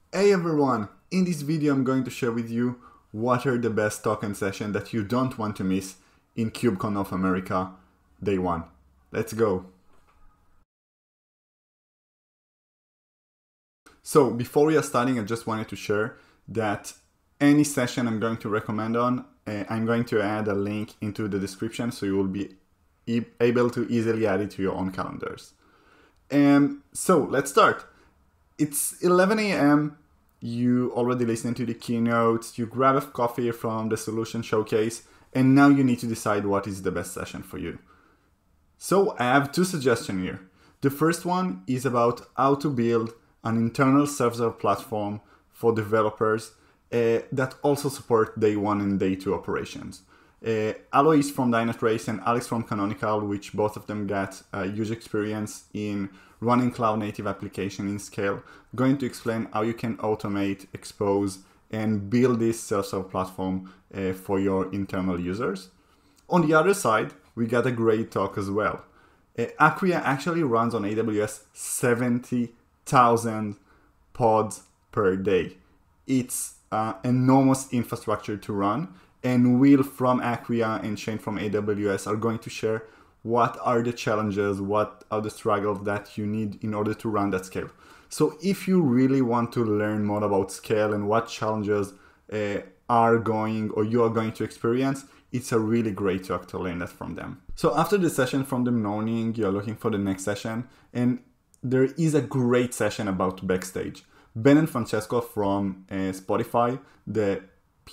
Hey everyone! In this video I'm going to share with you what are the best token sessions that you don't want to miss in KubeCon North America Day 1. Let's go! So before we are starting, I just wanted to share that any session I'm going to recommend on, I'm going to add a link into the description so you will be able to easily add it to your own calendars. So let's start. It's 11 a.m. You already listened to the keynotes, you grab a coffee from the solution showcase, and now you need to decide what is the best session for you. So I have two suggestions here. The first one is about how to build an internal server platform for developers that also support day 1 and day 2 operations. Alois from Dynatrace and Alex from Canonical, which both of them got a huge experience in running cloud-native application in scale, going to explain how you can automate, expose, and build this self-serve platform for your internal users. On the other side, we got a great talk as well. Acquia actually runs on AWS 70,000 pods per day. It's enormous infrastructure to run, and Will from Acquia and Shane from AWS are going to share what are the challenges, what are the struggles that you need in order to run that scale. So if you really want to learn more about scale and what challenges are going or you are going to experience, it's a really great talk to learn that from them. So after the session from the morning, you're looking for the next session, and there is a great session about Backstage. Ben and Francesco from Spotify, the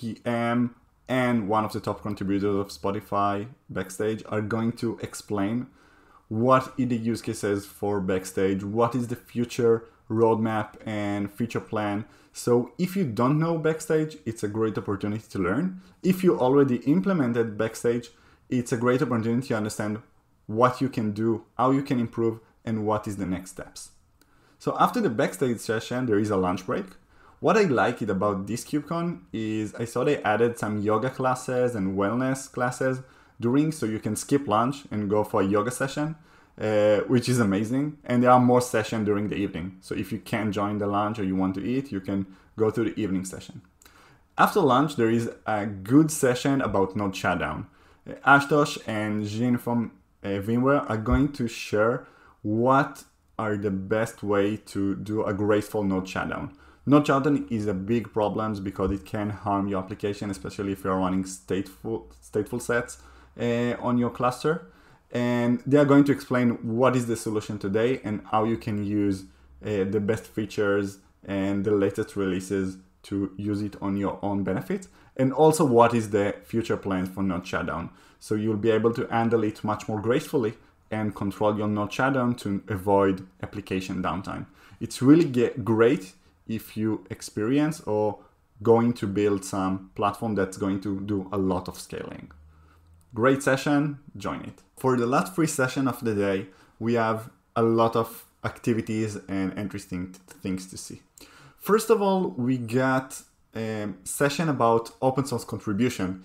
PM and one of the top contributors of Spotify Backstage, are going to explain what are the use cases for Backstage, what is the future roadmap and feature plan. So if you don't know Backstage, it's a great opportunity to learn. If you already implemented Backstage, it's a great opportunity to understand what you can do, how you can improve, and what is the next steps. So after the Backstage session, there is a lunch break. What I like about this KubeCon is I saw they added some yoga classes and wellness classes during, so you can skip lunch and go for a yoga session, which is amazing. And there are more sessions during the evening. So if you can't join the lunch or you want to eat, you can go to the evening session. After lunch, there is a good session about node shutdown. Ashutosh and Xing from VMware are going to share what are the best way to do a graceful node shutdown. Node shutdown is a big problem because it can harm your application, especially if you're running stateful sets on your cluster. And they are going to explain what is the solution today and how you can use the best features and the latest releases to use it on your own benefit. And also what is the future plan for node shutdown. So you'll be able to handle it much more gracefully and control your node shutdown to avoid application downtime. It's really great if you experience or going to build some platform that's going to do a lot of scaling. Great session, join it. For the last free session of the day, we have a lot of activities and interesting things to see. First of all, we got a session about open source contribution.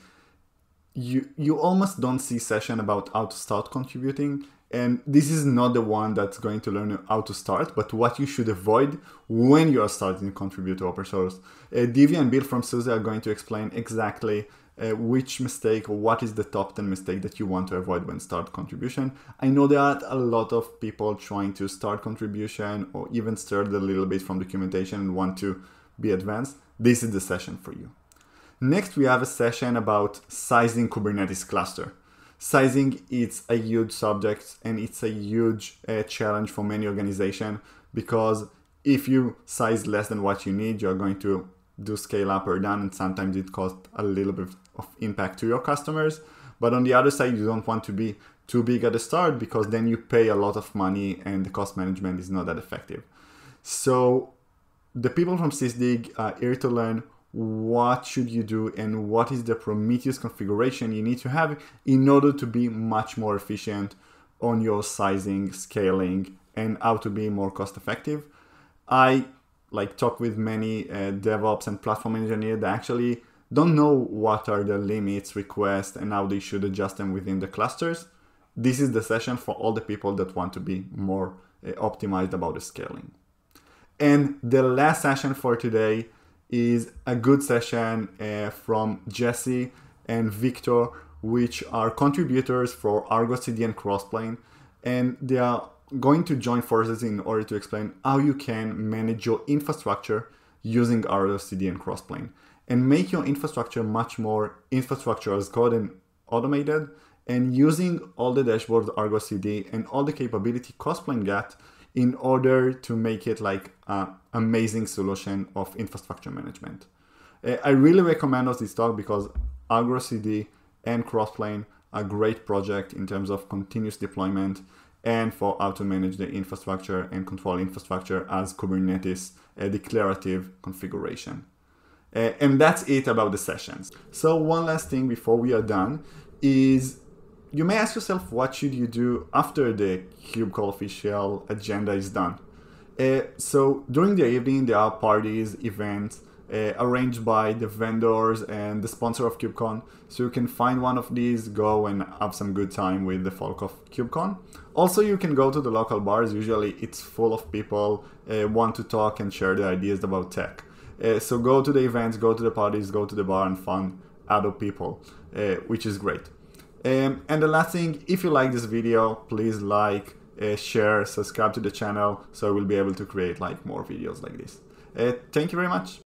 You almost don't see session about how to start contributing, and this is not the one that's going to learn how to start, but what you should avoid when you are starting to contribute to open source. Divya and Bill from SUSE are going to explain exactly which mistake or what is the top 10 mistake that you want to avoid when start contribution. I know there are a lot of people trying to start contribution or even start a little bit from documentation and want to be advanced. This is the session for you. Next, we have a session about sizing Kubernetes cluster. Sizing is a huge subject and it's a huge challenge for many organizations, because if you size less than what you need, you're going to do scale up or down, and sometimes it causes a little bit of impact to your customers. But on the other side, you don't want to be too big at the start, because then you pay a lot of money and the cost management is not that effective. So the people from Sysdig are here to learn what should you do and what is the Prometheus configuration you need to have in order to be much more efficient on your sizing, scaling, and how to be more cost effective. I talk with many DevOps and platform engineers that actually don't know what are the limits, requests, and how they should adjust them within the clusters. This is the session for all the people that want to be more optimized about the scaling. And the last session for today is a good session from Jesse and Victor, which are contributors for ArgoCD and Crossplane. And they are going to join forces in order to explain how you can manage your infrastructure using ArgoCD and Crossplane and make your infrastructure much more infrastructure as code and automated, and using all the dashboards ArgoCD and all the capability Crossplane got in order to make it like an amazing solution of infrastructure management. I really recommend this talk because ArgoCD and Crossplane are a great project in terms of continuous deployment and for how to manage the infrastructure and control infrastructure as Kubernetes declarative configuration. And that's it about the sessions. So one last thing before we are done is you may ask yourself, what should you do after the KubeCon official agenda is done? So during the evening, there are parties, events arranged by the vendors and the sponsor of KubeCon. So you can find one of these, go and have some good time with the folk of KubeCon. Also, you can go to the local bars. Usually it's full of people want to talk and share their ideas about tech. So go to the events, go to the parties, go to the bar and find other people, which is great. And the last thing, if you like this video, please like, share, subscribe to the channel so I will be able to create like more videos like this. Thank you very much.